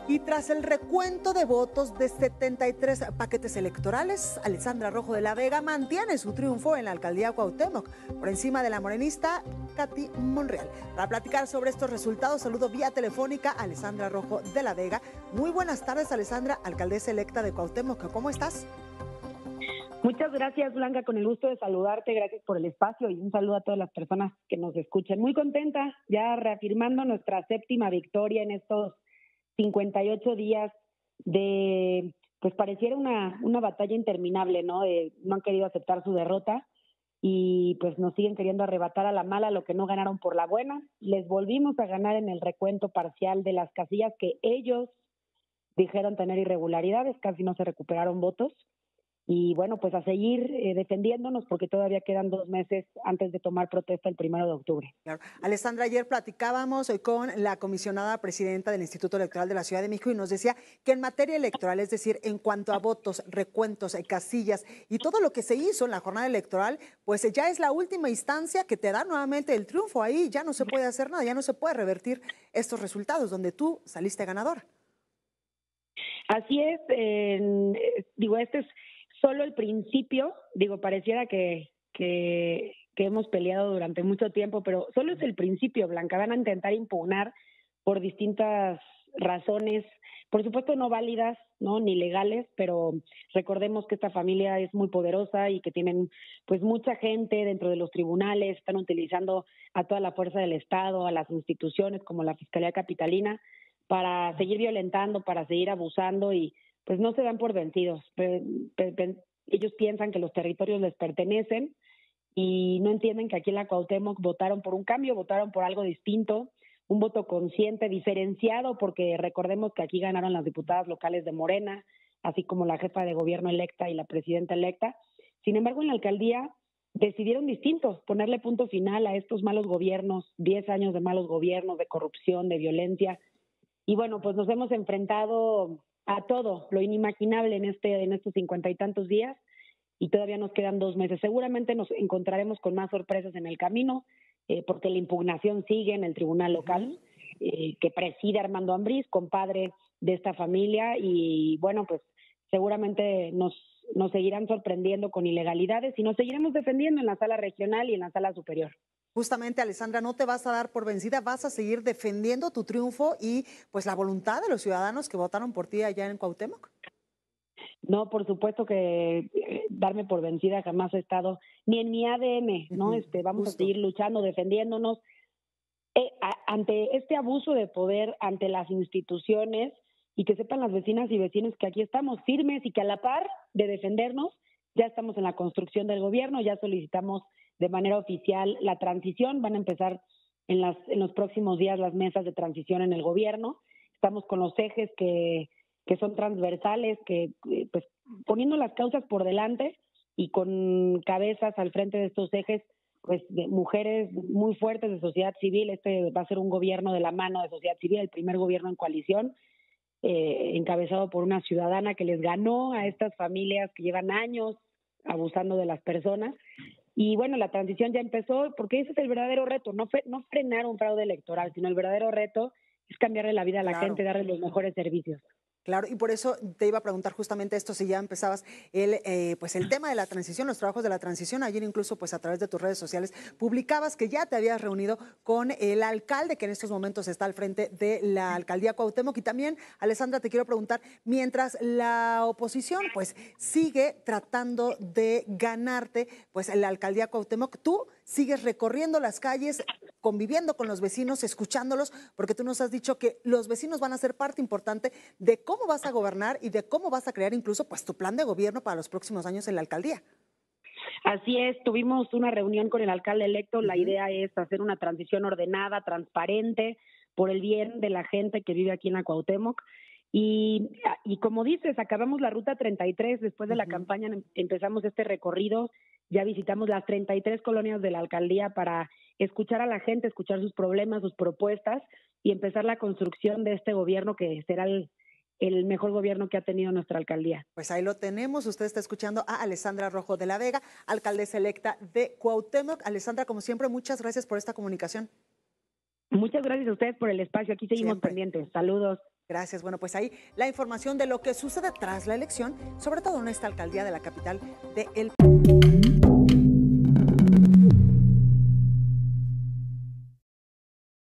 Y tras el recuento de votos de 73 paquetes electorales, Alessandra Rojo de la Vega mantiene su triunfo en la alcaldía Cuauhtémoc, por encima de la morenista Katy Monreal. Para platicar sobre estos resultados, saludo vía telefónica a Alessandra Rojo de la Vega. Muy buenas tardes, Alessandra, alcaldesa electa de Cuauhtémoc. ¿Cómo estás? Muchas gracias, Blanca, con el gusto de saludarte, gracias por el espacio y un saludo a todas las personas que nos escuchan. Muy contenta, ya reafirmando nuestra séptima victoria en estos 58 días de, pues pareciera una batalla interminable, ¿no? No han querido aceptar su derrota y pues nos siguen queriendo arrebatar a la mala lo que no ganaron por la buena. Les volvimos a ganar en el recuento parcial de las casillas que ellos dijeron tener irregularidades, casi no se recuperaron votos. Y bueno, pues a seguir defendiéndonos porque todavía quedan 2 meses antes de tomar protesta el 1 de octubre. Claro. Alessandra, ayer platicábamos con la comisionada presidenta del Instituto Electoral de la Ciudad de México y nos decía que en materia electoral, es decir, en cuanto a votos, recuentos, casillas y todo lo que se hizo en la jornada electoral, pues ya es la última instancia que te da nuevamente el triunfo. Ahí ya no se puede hacer nada, ya no se puede revertir estos resultados donde tú saliste ganador. Así es, este es solo el principio, pareciera que hemos peleado durante mucho tiempo, pero solo es el principio, Blanca. Van a intentar impugnar por distintas razones, por supuesto no válidas, ¿no? Ni legales, pero recordemos que esta familia es muy poderosa y que tienen pues mucha gente dentro de los tribunales, están utilizando a toda la fuerza del Estado, a las instituciones como la Fiscalía Capitalina, para seguir violentando, para seguir abusando y pues no se dan por vencidos. Ellos piensan que los territorios les pertenecen y no entienden que aquí en la Cuauhtémoc votaron por un cambio, votaron por algo distinto, un voto consciente, diferenciado, porque recordemos que aquí ganaron las diputadas locales de Morena, así como la jefa de gobierno electa y la presidenta electa. Sin embargo, en la alcaldía decidieron distinto, ponerle punto final a estos malos gobiernos, 10 años de malos gobiernos, de corrupción, de violencia. Y bueno, pues nos hemos enfrentado a todo lo inimaginable en estos 50 y tantos días y todavía nos quedan 2 meses. Seguramente nos encontraremos con más sorpresas en el camino porque la impugnación sigue en el tribunal local que preside Armando Ambriz, compadre de esta familia y bueno, pues seguramente nos seguirán sorprendiendo con ilegalidades y nos seguiremos defendiendo en la sala regional y en la sala superior. Justamente, Alessandra, no te vas a dar por vencida, vas a seguir defendiendo tu triunfo y pues la voluntad de los ciudadanos que votaron por ti allá en Cuauhtémoc. No, por supuesto que darme por vencida jamás he estado ni en mi ADN, ¿no? Vamos a seguir luchando, defendiéndonos ante este abuso de poder, ante las instituciones y que sepan las vecinas y vecinos que aquí estamos firmes y que a la par de defendernos ya estamos en la construcción del gobierno, ya solicitamos de manera oficial la transición, van a empezar en los próximos días las mesas de transición en el gobierno, estamos con los ejes que son transversales, que pues poniendo las causas por delante y con cabezas al frente de estos ejes, pues de mujeres muy fuertes de sociedad civil. Este va a ser un gobierno de la mano de sociedad civil, el primer gobierno en coalición, encabezado por una ciudadana que les ganó a estas familias que llevan años abusando de las personas. Y bueno, la transición ya empezó porque ese es el verdadero reto, no frenar un fraude electoral, sino el verdadero reto es cambiarle la vida a la gente, darle los mejores servicios. Claro, y por eso te iba a preguntar justamente esto, si ya empezabas pues el tema de la transición, los trabajos de la transición. Ayer incluso pues a través de tus redes sociales publicabas que ya te habías reunido con el alcalde que en estos momentos está al frente de la alcaldía Cuauhtémoc. Y también, Alessandra, te quiero preguntar, mientras la oposición pues sigue tratando de ganarte pues la alcaldía Cuauhtémoc, tú sigues recorriendo las calles, conviviendo con los vecinos, escuchándolos, porque tú nos has dicho que los vecinos van a ser parte importante de cómo vas a gobernar y de cómo vas a crear incluso pues tu plan de gobierno para los próximos años en la alcaldía. Así es, tuvimos una reunión con el alcalde electo, la idea es hacer una transición ordenada, transparente, por el bien de la gente que vive aquí en la Cuauhtémoc. Y como dices, acabamos la ruta 33, después de la campaña empezamos este recorrido, ya visitamos las 33 colonias de la alcaldía para escuchar a la gente, escuchar sus problemas, sus propuestas y empezar la construcción de este gobierno que será el mejor gobierno que ha tenido nuestra alcaldía. Pues ahí lo tenemos, usted está escuchando a Alessandra Rojo de la Vega, alcaldesa electa de Cuauhtémoc. Alessandra, como siempre, muchas gracias por esta comunicación. Muchas gracias a ustedes por el espacio. Aquí seguimos Siempre. pendientes. Saludos. Gracias. Bueno, pues ahí la información de lo que sucede tras la elección, sobre todo en esta alcaldía de la capital de El